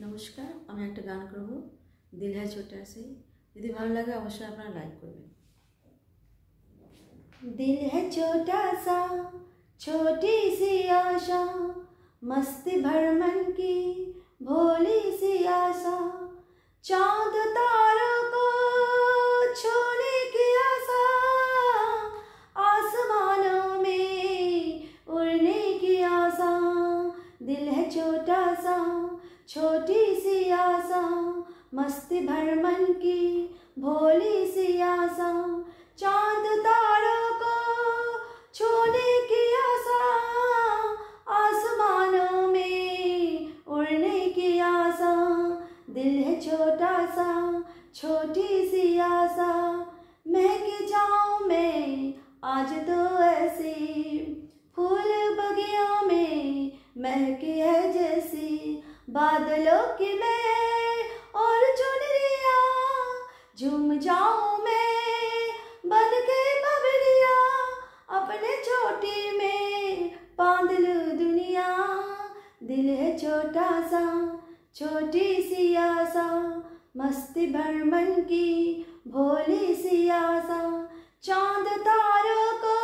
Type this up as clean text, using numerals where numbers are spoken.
নমস্কার, আমি একটা গান করব দিল হ্যায় ছোটা সি। যদি ভালো লাগে অবশ্যই আপনারা লাইক করবেন। दिल है छोटा सा छोटी सी आशा, मस्ती भर मन की भोली सी आशा, चांद तारों को छूने की आशा, आसमानों में उड़ने की आशा। दिल है छोटा सा छोटी सी आशा, मस्ती भर मन की भोली सी आशा, चांद तारों को छूने की आशा, आसमानों में उड़ने की आशा। दिल है छोटा सा छोटी सी आशा, महक जाऊं मैं आज तो ऐसी, फूल बगियों में महकी है जैसी, बादलों की मैं और चुनरिया, झूम जाऊं मैं बन के बबरिया, अपने चोटी में बांध लूं दुनिया। दिल है छोटा सा छोटी सी आशा, मस्ती भर मन की भोली सी आशा, चांद तारों को